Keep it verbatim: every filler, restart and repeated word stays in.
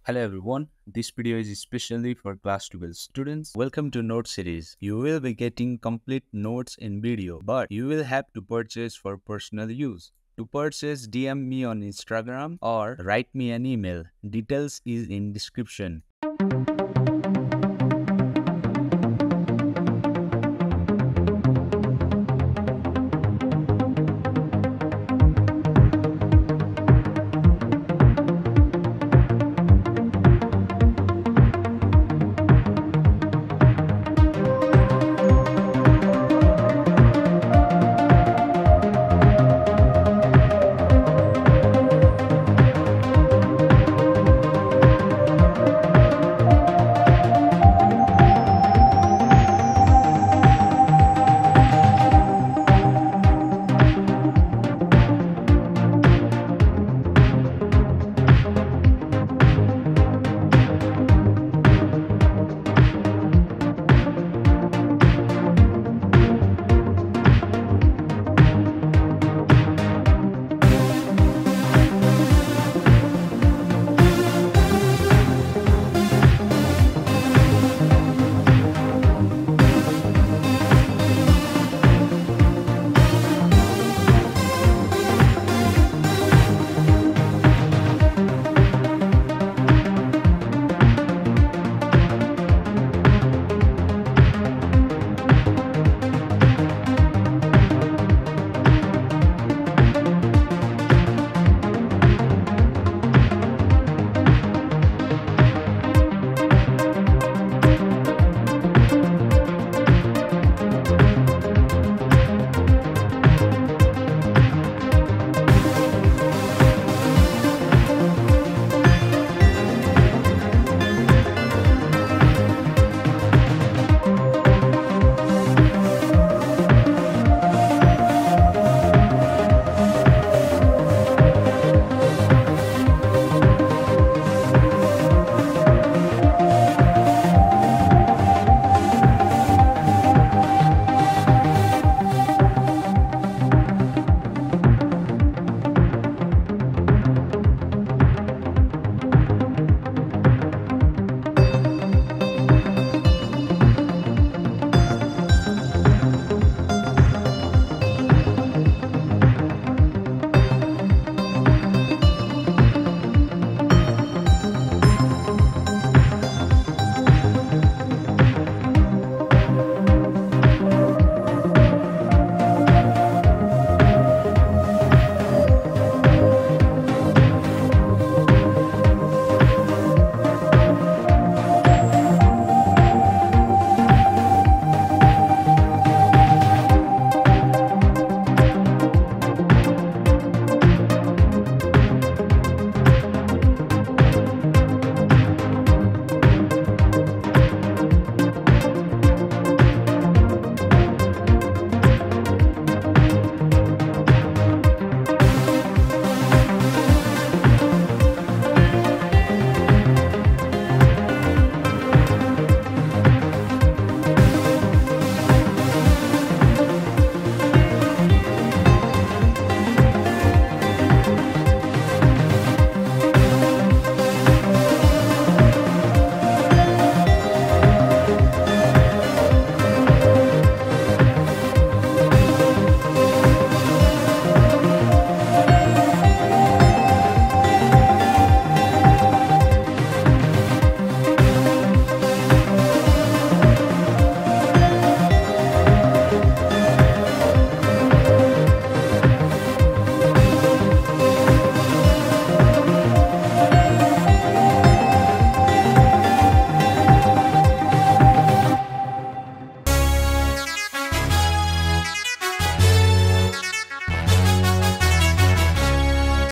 Hello everyone, this video is especially for class twelve students. Welcome to Note series. You will be getting complete notes in video, but you will have to purchase for personal use. To purchase, D M me on Instagram or write me an email. Details is in description.